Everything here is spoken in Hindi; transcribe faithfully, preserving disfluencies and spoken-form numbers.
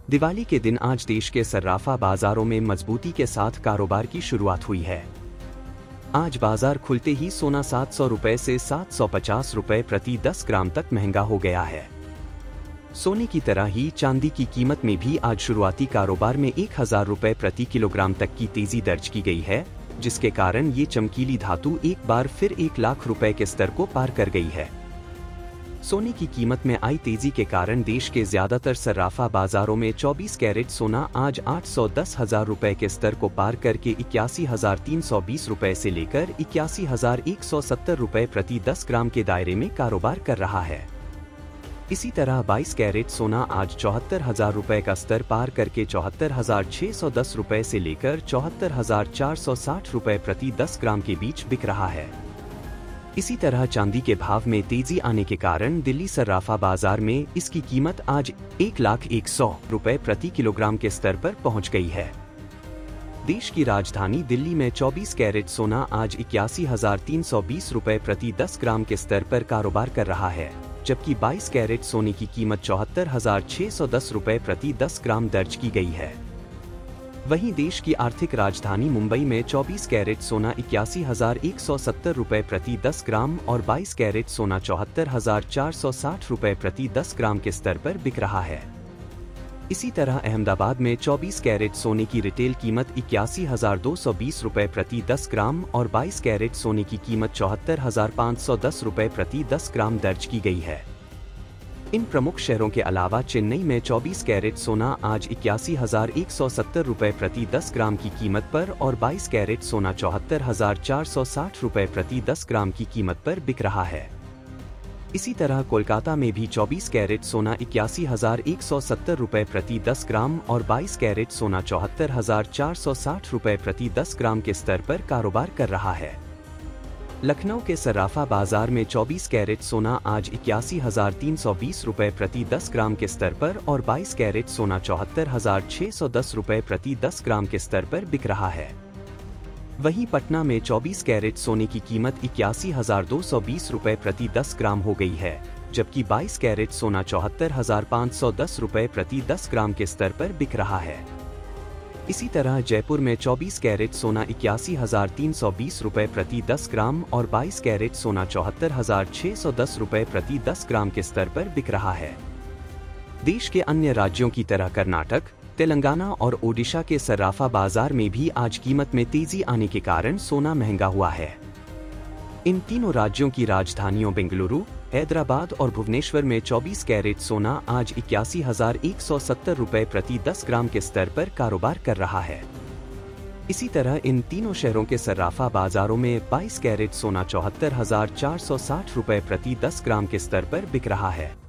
दिवाली के दिन आज देश के सर्राफा बाजारों में मजबूती के साथ कारोबार की शुरुआत हुई है। आज बाजार खुलते ही सोना सात सौ रुपए से सात सौ पचास रुपए प्रति दस ग्राम तक महंगा हो गया है। सोने की तरह ही चांदी की कीमत में भी आज शुरुआती कारोबार में एक हजार रुपए प्रति किलोग्राम तक की तेजी दर्ज की गई है, जिसके कारण ये चमकीली धातु एक बार फिर एक लाख रुपए के स्तर को पार कर गई है। सोने की कीमत में आई तेजी के कारण देश के ज्यादातर सर्राफा बाजारों में चौबीस कैरेट सोना आज आठ सौ दस हजार रुपए के स्तर को पार करके इक्यासी हजार तीन सौ बीस रुपए से लेकर इक्यासी हजार एक सौ सत्तर रुपए प्रति दस ग्राम के दायरे में कारोबार कर रहा है। इसी तरह बाईस कैरेट सोना आज चौहत्तर हजार रुपए का स्तर पार करके चौहत्तर हजार छह सौ दस रुपए से लेकर चौहत्तर हजार चार सौ साठ रुपए प्रति दस ग्राम के बीच बिक रहा है। इसी तरह चांदी के भाव में तेजी आने के कारण दिल्ली सर्राफा बाजार में इसकी कीमत आज एक लाख एक सौ रुपए प्रति किलोग्राम के स्तर पर पहुंच गई है। देश की राजधानी दिल्ली में चौबीस कैरेट सोना आज इक्यासी हजार तीन सौ बीस रुपए प्रति दस ग्राम के स्तर पर कारोबार कर रहा है, जबकि बाईस कैरेट सोने की कीमत चौहत्तर हजार छह सौ दस रुपए प्रति दस ग्राम दर्ज की गई है। वहीं देश की आर्थिक राजधानी मुंबई में चौबीस कैरेट सोना इक्यासी हजार एक सौ सत्तर रुपए प्रति दस ग्राम और बाईस कैरेट सोना चौहत्तर हजार चार सौ साठ रुपए प्रति दस ग्राम के स्तर पर बिक रहा है। इसी तरह अहमदाबाद में चौबीस कैरेट सोने की रिटेल कीमत इक्यासी हजार दो सौ बीस रुपए प्रति दस ग्राम और बाईस कैरेट सोने की कीमत चौहत्तर हजार पाँच सौ दस रुपए प्रति दस ग्राम दर्ज की गई है। इन प्रमुख शहरों के अलावा चेन्नई में चौबीस कैरेट सोना आज इक्यासी हजार एक सौ सत्तर रुपए प्रति दस ग्राम की कीमत पर और बाईस कैरेट सोना चौहत्तर हजार चार सौ साठ रुपए प्रति दस ग्राम की कीमत पर बिक रहा है। इसी तरह कोलकाता में भी चौबीस कैरेट सोना इक्यासी हजार एक सौ सत्तर रुपए प्रति दस ग्राम और बाईस कैरेट सोना चौहत्तर हजार चार सौ साठ रुपए प्रति दस ग्राम के स्तर पर कारोबार कर रहा है। लखनऊ के सर्राफा बाजार में चौबीस कैरेट सोना आज इक्यासी हजार तीन सौ बीस रुपए प्रति दस ग्राम के स्तर पर और बाईस कैरेट सोना चौहत्तर हजार छह सौ दस रुपए प्रति दस ग्राम के स्तर पर बिक रहा है। वहीं पटना में चौबीस कैरेट सोने की कीमत इक्यासी हजार दो सौ बीस रुपए प्रति दस ग्राम हो गई है, जबकि बाईस कैरेट सोना चौहत्तर हजार पाँच सौ दस रुपए प्रति दस ग्राम के स्तर पर बिक रहा है। इसी तरह जयपुर में चौबीस कैरेट सोना इक्यासी हजार तीन सौ बीस रुपए प्रति दस ग्राम और बाईस कैरेट सोना चौहत्तर हजार छह सौ दस रुपए प्रति दस ग्राम के स्तर पर बिक रहा है। देश के अन्य राज्यों की तरह कर्नाटक, तेलंगाना और ओडिशा के सर्राफा बाजार में भी आज कीमत में तेजी आने के कारण सोना महंगा हुआ है। इन तीनों राज्यों की राजधानियों बेंगलुरु, हैदराबाद और भुवनेश्वर में चौबीस कैरेट सोना आज इक्यासी हजार एक सौ सत्तर रुपए प्रति दस ग्राम के स्तर पर कारोबार कर रहा है। इसी तरह इन तीनों शहरों के सर्राफा बाजारों में बाईस कैरेट सोना चौहत्तर हजार चार सौ साठ रुपए प्रति दस ग्राम के स्तर पर बिक रहा है।